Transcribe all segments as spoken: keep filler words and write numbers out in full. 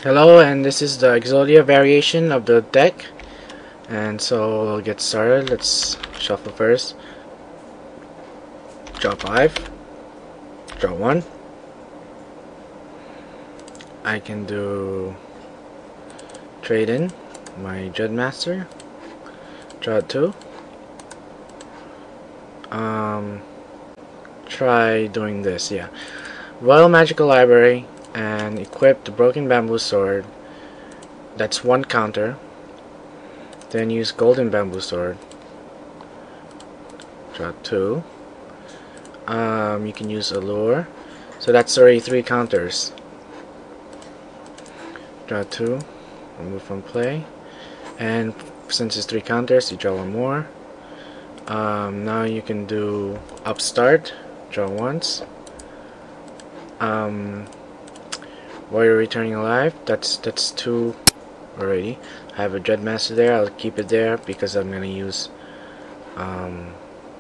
Hello, and this is the Exodia variation of the deck. And so we'll get started. Let's shuffle first. Draw five. Draw one. I can do trade in my Dreadmaster. Draw two. Um, try doing this, yeah. Royal Magical Library and equip the Broken Bamboo Sword. That's one counter. Then use Golden Bamboo Sword. Draw two. Um, you can use Allure. So that's already three counters. Draw two. Remove from play. And since it's three counters, you draw one more. Um, now you can do Upstart. Draw once. Um, Warrior Returning Alive. That's that's two already. I have a Dreadmaster there. I'll keep it there because I'm gonna use um,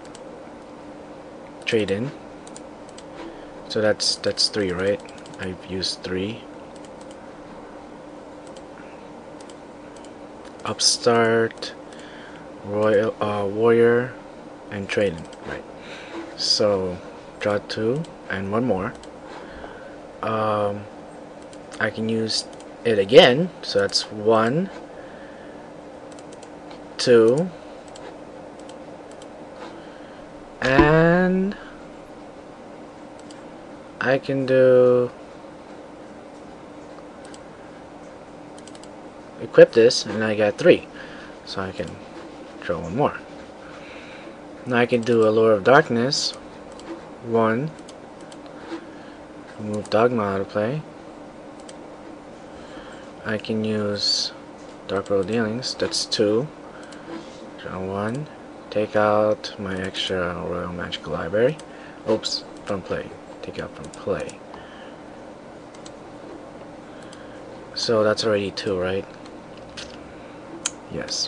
trade in. So that's that's three, right? I've used three. Upstart, Royal uh, Warrior, and trade in, right? So draw two and one more. Um, I can use it again, so that's one, two, and I can do equip this, and I got three, so I can draw one more. Now I can do Allure of Darkness, one, remove Dogma out of play. I can use Dark Road Dealings, that's two. Draw one. Take out my extra Royal Magical Library. Oops, from play. Take out from play. So that's already two, right? Yes.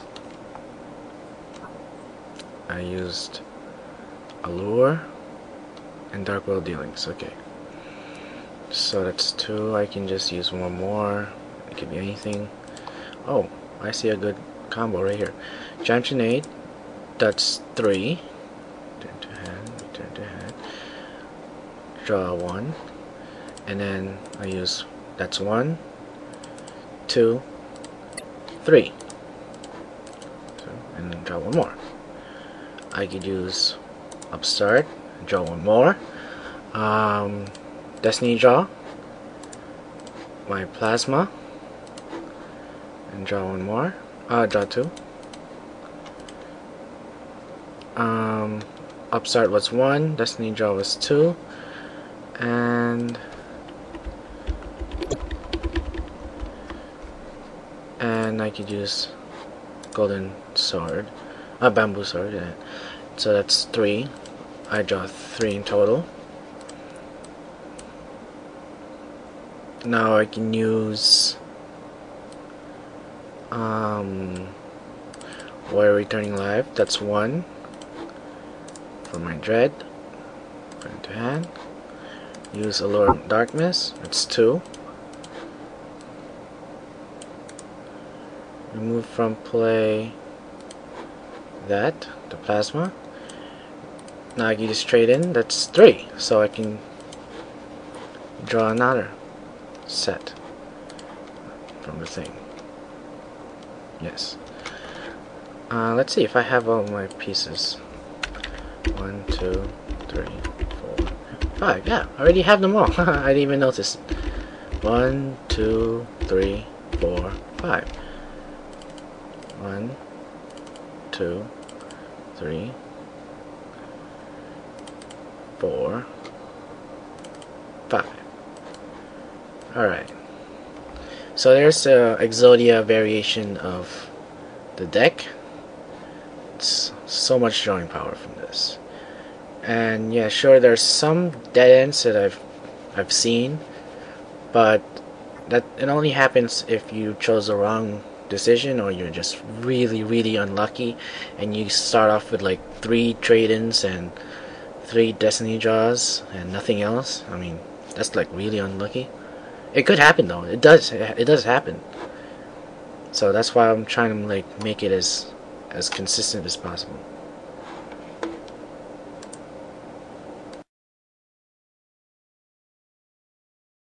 I used Allure and Dark Road Dealings, okay. So that's two. I can just use one more. It could be anything. Oh, I see a good combo right here. Championate, that's three. Return to hand, return to hand. Draw one. And then I use, that's one, two, three. So, and then draw one more. I could use Upstart, draw one more. Um, Destiny Draw, my Plasma, and draw one more. Uh, draw two. Um, Upstart was one, Destiny Draw was two, and and I could use Golden Sword, uh, Bamboo Sword. Yeah. So that's three. I draw three in total. Now I can use um, Warrior Returning Life, that's one for my Dread. Put into hand. Use Allure of Darkness, that's two. Remove from play that, the Plasma. Now I can just trade in, that's three. So I can draw another set from the thing. Yes. Uh, let's see if I have all my pieces. One, two, three, four, five. Yeah, I already have them all. I didn't even notice. One, two, three, four, five. One, two, three, four, five. Alright, so there's the Exodia variation of the deck. It's so much drawing power from this. And yeah, sure, there's some dead ends that I've I've seen, but that it only happens if you chose the wrong decision or you're just really really unlucky and you start off with like three trade-ins and three Destiny draws and nothing else. I mean, that's like really unlucky. It could happen though. It does. It does happen. So that's why I'm trying to like make it as as consistent as possible.